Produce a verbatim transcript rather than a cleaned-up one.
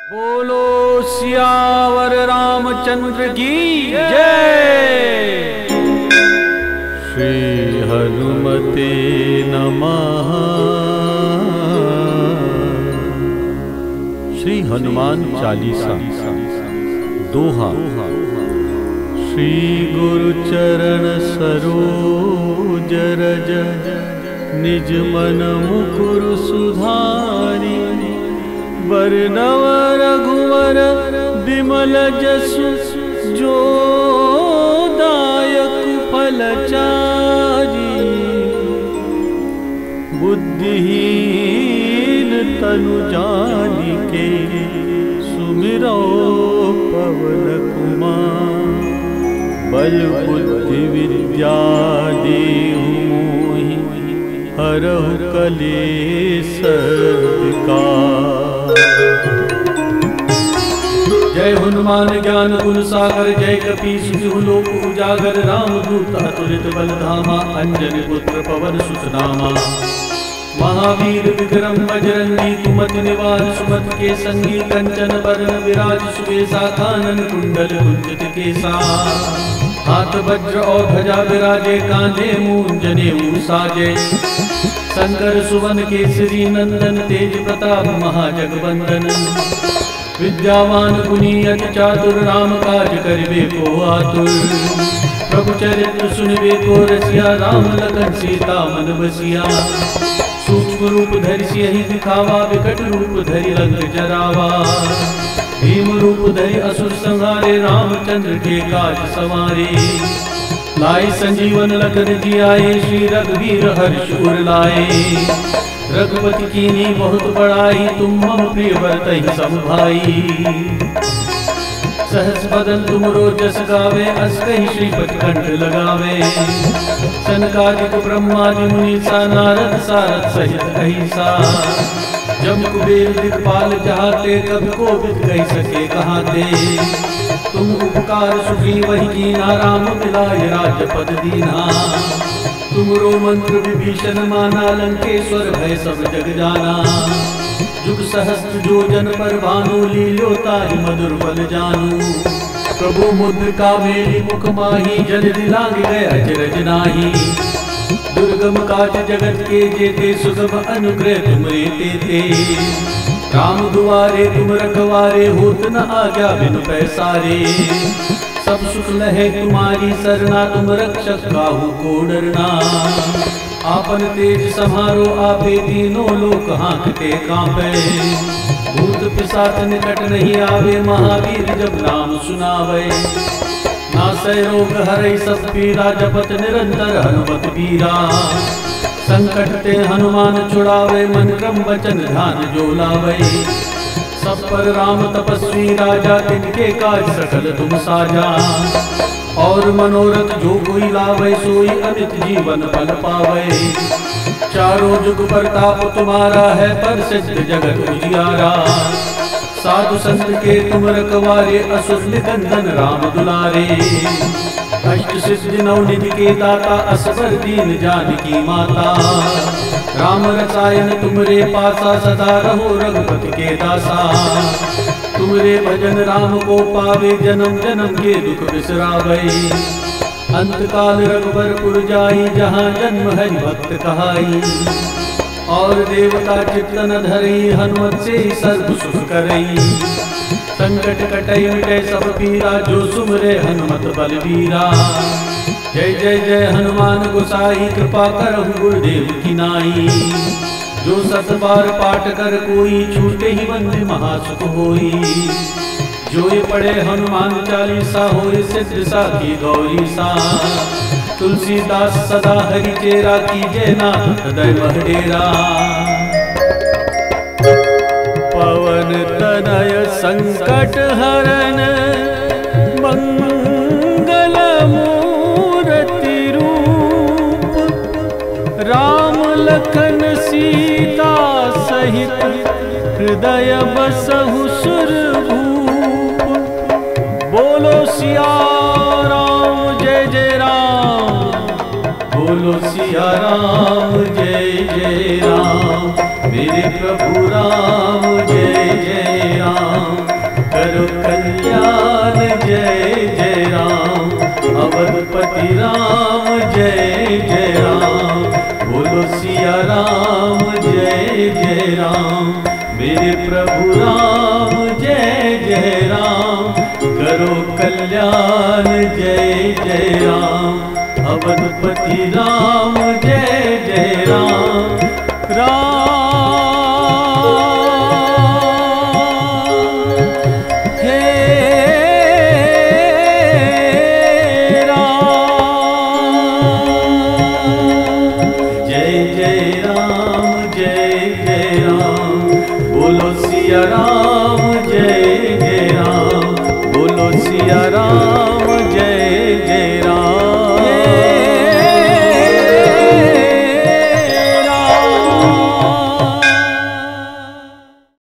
बोलो सियावर रामचंद्र की जय। श्री हनुमते नमः। श्री हनुमान चालीसा दोहा। श्री गुरु चरण सरोज रज निज मन मुकुर सुधारी। वरनव रघुवर बिमल जसु जो दायक फल चारी। बुद्धिहीन तनु जानिके सुमिरो पवन कुमार। बल बुद्धि विद्या देहु मोहि हरहु कलेश विकार। जय हनुमान ज्ञान गुण सागर जय कपीस तिहु लोक उजागर। रामदूत अतुलित बल धामा अंजनी पुत्र पवन सुत नामा। महावीर विक्रम बजरंगी कुमति निवार सुमति के संगी। कंचन बरन विराज सुबेसा कानन कुंडल कुंचित केसा। हाथ वज्र और ध्वजा विराजे कांधे मूंज जनेऊ साजे। शंकर सुवन केसरी नंदन तेज प्रताप महाजगवंदन। विद्यावान गुणी अति चातुर राम काज करिबे को आतुर। प्रभु चरित्र सुनिबे को रसिया राम लखन सीता मन बसिया। सूक्ष्म रूप धरि सियहि दिखावा विकट रूप धरि लंक जरावा। भीम रूप धरि असुर संहारे रामचंद्र के काज सवारे। लाई संजीवन लखन जियाए श्री रघुवीर हर्ष उर लाए। रघुपति कीनी बहुत बड़ाई तुम मम प्रिय भरतहि सम भाई। सहस बदन तुमरो जस गावे अस कहि श्रीपति कंठ लगावे। सनकादिक ब्रह्मादि मुनीसा नारद सारद सहित अहिसा। जम कुबेर दिखपाल चाहते कभी को बिद कही सके कहाते। तुम उपकार सुग्रीवहि कीना राम मिलाय राजपद दीना। तुमरो मंत्र विभीषण माना लंकेश्वर भय सब जग जाना। जुग सहस्त्र जोजन पर भानु लील्यो ताहि मधुर बल जानू। प्रभु मुद्रिका मेरी मुख माही जल दिलांग गए अचरज नाही। दुर्गम काज जगत के जेते सुगम अनुग्रह तुमरे तेते। राम दुआरे तुम रखवारे होत न आज्ञा बिनु पैसारे। सब सुख लहे तुम्हारी सरना तुम रक्षक काहू को डरना। आपन तेज समारो आपे तीनों लोक हाँकते कांपे। भूत पिशाच निकट नहीं आवे महावीर जब नाम सुनावे। नासै रोग हरै सब पीरा जपत निरंतर हनुमत बीरा। संकट ते हनुमान छुड़ावे मन क्रम वचन ध्यान जो लावे। सब पर राम तपस्वी राजा तिनके काज सकल तुम साजा। और मनोरथ जो कोई लावे सोई अमित जीवन फल पावे। चारों जुग प्रताप तुम्हारा है पर सिद्ध जगत उजियारा। साधु संत के तुम रखवारे असुर निकंदन राम दुलारे। अष्ट सिद्धि नौ निधि के दाता असबर दीन जानकी माता। राम रसायन तुमरे पासा सदा रहो रघुपति के दासा। तुमरे भजन राम को पावे जन्म जन्म के दुख बिसरावे। अंत काल रघुबरपुर जाई जहाँ जन्म हरि भक्त कहाई। और देवता चित्तन धरई हनुमत से सर्व सुख करई। संकट कटई मिटे सब पीरा जो सुमरे हनुमत बलबीरा। जय जय जय हनुमान गोसाई कृपा करहु गुरुदेव की नाई। जो सत बार पाठ कर कोई छूटे ही बंदे महासुख होई। जो ये पढ़े हनुमान चालीसा होए सिद्ध साखी गौरी सा। तुलसीदास सदा हरि चेरा कीजे नाथ हृदय महडेरा। पवन तनय संकट हरन मंगल मूर्ति रूप। राम लखन सीता सहित हृदय बसहु सुरभूप। बोलो सिया राम जय जय राम। बोलो सिया राम जय जय राम। मेरे प्रभु राम जय जय राम। जय राम। मेरे प्रभु राम जय जय राम, करो कल्याण जय जय राम। अवधपति राम जय जय राम। राम हे राम, जय जय राम, बोलो सिया राम।